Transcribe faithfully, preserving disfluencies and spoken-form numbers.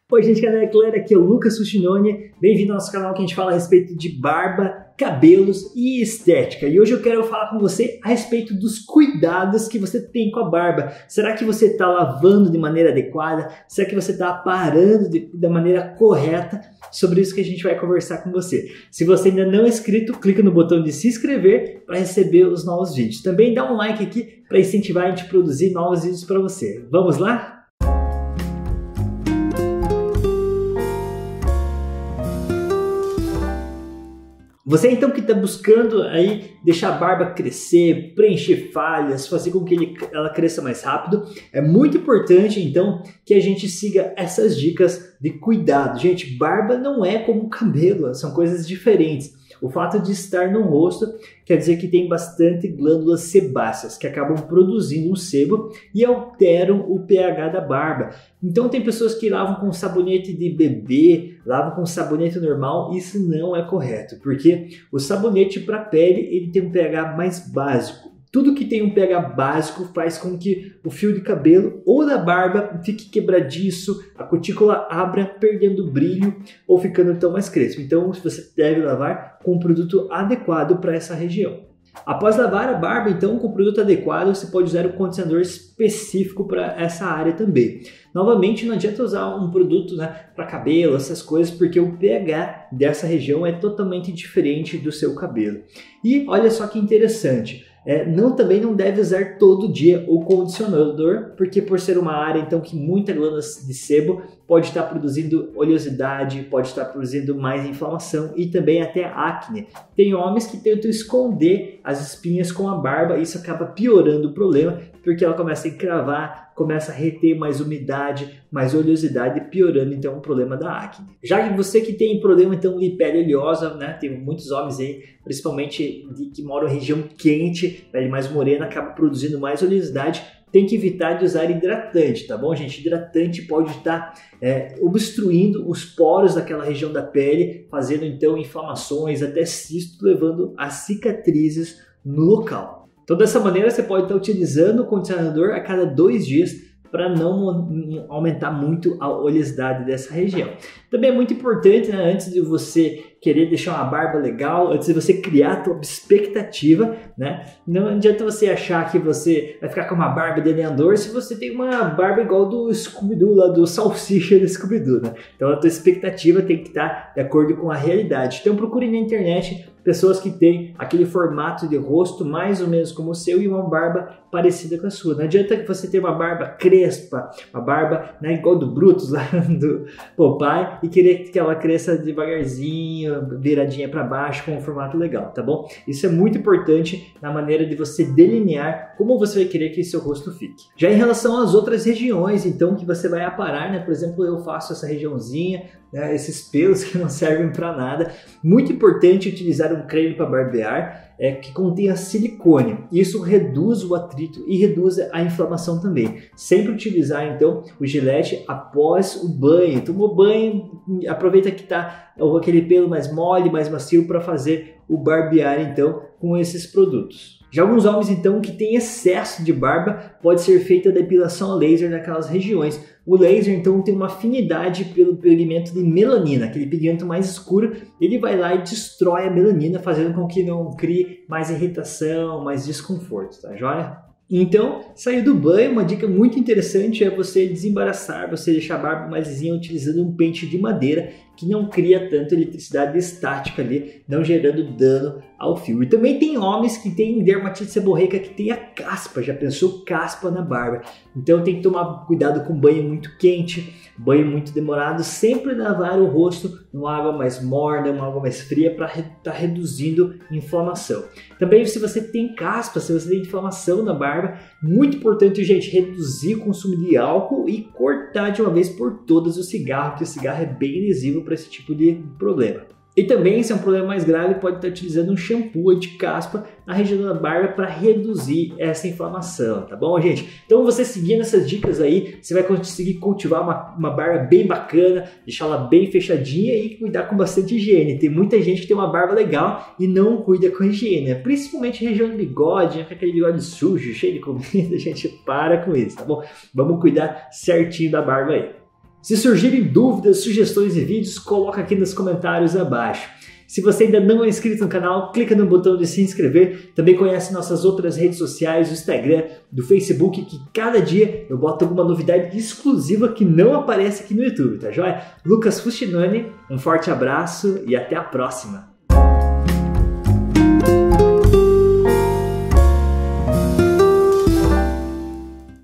Oi gente, galera, galera, aqui é o Lucas Sushinoni, bem-vindo ao nosso canal que a gente fala a respeito de barba, cabelos e estética. E hoje eu quero falar com você a respeito dos cuidados que você tem com a barba. Será que você está lavando de maneira adequada? Será que você está aparando de, da maneira correta? Sobre isso que a gente vai conversar com você. Se você ainda não é inscrito, clica no botão de se inscrever para receber os novos vídeos. Também dá um like aqui para incentivar a gente a produzir novos vídeos para você. Vamos lá? Você então que está buscando aí deixar a barba crescer, preencher falhas, fazer com que ele, ela cresça mais rápido, é muito importante então que a gente siga essas dicas de cuidado. Gente, barba não é como cabelo, são coisas diferentes. O fato de estar no rosto quer dizer que tem bastante glândulas sebáceas que acabam produzindo um sebo e alteram o pH da barba. Então tem pessoas que lavam com sabonete de bebê, lavam com sabonete normal, e isso não é correto, porque o sabonete para pele ele tem um pH mais básico. Tudo que tem um pH básico faz com que o fio de cabelo ou da barba fique quebradiço, a cutícula abra, perdendo brilho ou ficando tão mais crespo. Então você deve lavar com um produto adequado para essa região. Após lavar a barba, então, com o produto adequado, você pode usar um condicionador específico para essa área também. Novamente, não adianta usar um produto, né, para cabelo, essas coisas, porque o pH dessa região é totalmente diferente do seu cabelo. E olha só que interessante. É, não, também não deve usar todo dia o condicionador, porque por ser uma área então que muita glândula de sebo pode estar produzindo oleosidade, pode estar produzindo mais inflamação e também até acne. Tem homens que tentam esconder as espinhas com a barba e isso acaba piorando o problema, porque ela começa a encravar, começa a reter mais umidade, mais oleosidade, piorando então o problema da acne. Já que você que tem problema então de pele oleosa, né, tem muitos homens aí, principalmente de, que moram em região quente, pele mais morena, acaba produzindo mais oleosidade, tem que evitar de usar hidratante, tá bom, gente? Hidratante pode estar é, obstruindo os poros daquela região da pele, fazendo então inflamações, até cisto, levando a cicatrizes no local. Então dessa maneira você pode estar utilizando o condicionador a cada dois dias para não aumentar muito a oleosidade dessa região. Também é muito importante, né, antes de você querer deixar uma barba legal, antes de você criar a sua expectativa, né, não adianta você achar que você vai ficar com uma barba de lenhador se você tem uma barba igual do Scooby-Doo, lá do Salsicha do Scooby-Doo, né? Então a tua expectativa tem que estar de acordo com a realidade. Então procure na internet pessoas que têm aquele formato de rosto mais ou menos como o seu e uma barba parecida com a sua. Não adianta que você tenha uma barba crespa, uma barba, né, igual do Brutus lá do Popeye, e querer que ela cresça devagarzinho, viradinha para baixo, com um formato legal, tá bom? Isso é muito importante na maneira de você delinear como você vai querer que seu rosto fique. Já em relação às outras regiões, então, que você vai aparar, né? Por exemplo, eu faço essa regiãozinha, né, esses pelos que não servem para nada. Muito importante utilizar um creme para barbear é, que contenha silicone. Isso reduz o atrito e reduz a inflamação também. Sempre utilizar então o gilete após o banho. Tomou banho, aproveita que está aquele pelo mais mole, mais macio para fazer o barbear então com esses produtos. Já alguns homens então que têm excesso de barba, pode ser feita a depilação a laser naquelas regiões. O laser então tem uma afinidade pelo pigmento de melanina, aquele pigmento mais escuro, ele vai lá e destrói a melanina, fazendo com que não crie mais irritação, mais desconforto, tá joia? Então, sair do banho, uma dica muito interessante é você desembaraçar, você deixar a barba mais lisinha utilizando um pente de madeira que não cria tanta eletricidade estática ali, não gerando dano ao fio. E também tem homens que têm dermatite seborreica que tem a caspa, já pensou caspa na barba? Então tem que tomar cuidado com banho muito quente, banho muito demorado, sempre lavar o rosto numa água mais morna, uma água mais fria para estar tá reduzindo inflamação. Também se você tem caspa, se você tem inflamação na barba, muito importante, gente, reduzir o consumo de álcool e cortar de uma vez por todas o cigarro, porque o cigarro é bem lesivo para esse tipo de problema. E também, se é um problema mais grave, pode estar utilizando um shampoo anti-caspa na região da barba para reduzir essa inflamação, tá bom, gente? Então, você seguindo essas dicas aí, você vai conseguir cultivar uma, uma barba bem bacana, deixá-la bem fechadinha e cuidar com bastante higiene. Tem muita gente que tem uma barba legal e não cuida com higiene, principalmente região do bigode, né? Aquele bigode sujo, cheio de comida, a gente para com isso, tá bom? Vamos cuidar certinho da barba aí. Se surgirem dúvidas, sugestões e vídeos, coloca aqui nos comentários abaixo. Se você ainda não é inscrito no canal, clica no botão de se inscrever. Também conhece nossas outras redes sociais, o Instagram, do Facebook, que cada dia eu boto alguma novidade exclusiva que não aparece aqui no YouTube, tá joia? Lucas Fustinoni, um forte abraço e até a próxima!